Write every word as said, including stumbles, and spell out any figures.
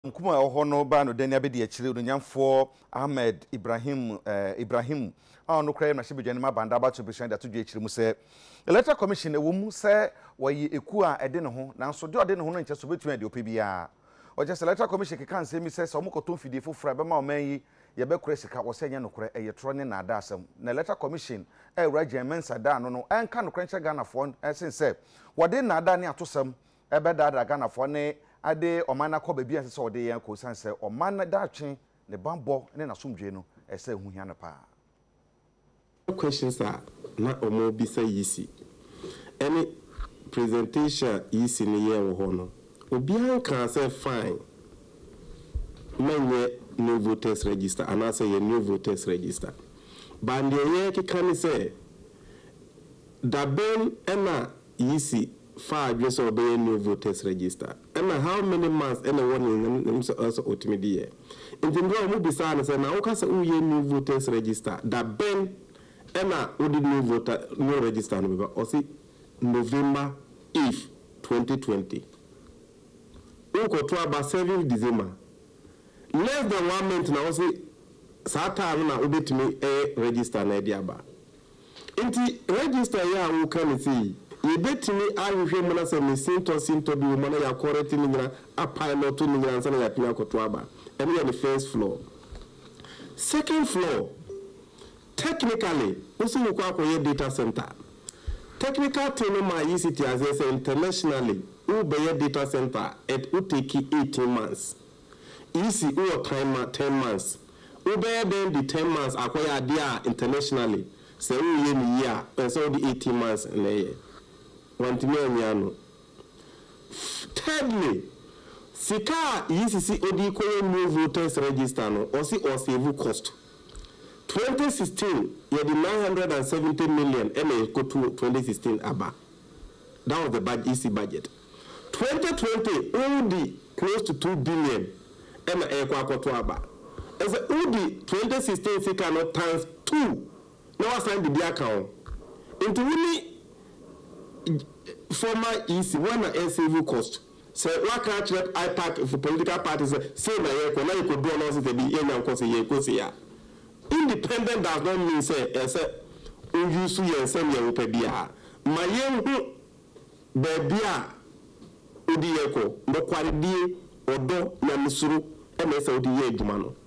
Nkuma ohono ba no dani abedi akire no nyamfo Ahmed Ibrahim uh, Ibrahim a no kray na hyebeduane ma banda ba to besan da to dwe akire mu se electoral commission ewo mu se wayi eku a ede ne ho nanso de ode ne ho no nche so betumi ade opebia o je electoral commission ke kan se mi se so mo koton fidie fofura be ma o man yi ye be kura sika wo se nya no kura eye tro ne na ada asem na electoral commission e wura jemensa da no no enka no kra nche Ghana fo sen se wode na ada ne atosam e be da da Ghana fo ne ade omana ko ba bia se so de yan ko san se omana da twen ne bambo ne na somdwe no e se hu hia ne pa questions are na omo bi say yisi any presentation yisi ne ye wo ho no obi an kan say fine menye new voters register and I say ye new voters register bande ye ki kan say da ben ena yisi far address or be new voters register. And how many months and one in also ultimately. In the law, be signed and now can say new voters register. That Ben Emma would new voter new register or see November eighth, twenty twenty. Unko to about seventh December. Less than one month now see Satan na ubit me a register na diaba. Inti register ya who can see. You bet me I will hear Mona say Sinto Sinto be Mona ya correct in a pilot to Nigra and Sana Yapiakotuaba. And we are the first floor. Second floor, technically, also you call data center. Technical team my E C T as I say internationally, who be a data center at Uteki eighteen months. Easy or time ten months. Who bear then the ten months acquire there internationally. Say we year and so the eighteen months in a year. Thirdly, Sika yisi odi ko new voters register no or see or save cost. twenty sixteen you had nine hundred seventy million and go to twenty sixteen aba. That was the budget E C budget. twenty twenty only close to two billion and e kwa to aba. As only twenty sixteen Sika no times two. Now assign the account. Into really former E C when a save cost. So what can't let I pack for political parties say na ye ko na you could do no say be yen and say ye ko say ya. Independent does not mean say say o use ye say ye wo pa bia. Ma ye hu ba bia odi ye ko no kware die odo na misuru e na say odi ye adwuma no.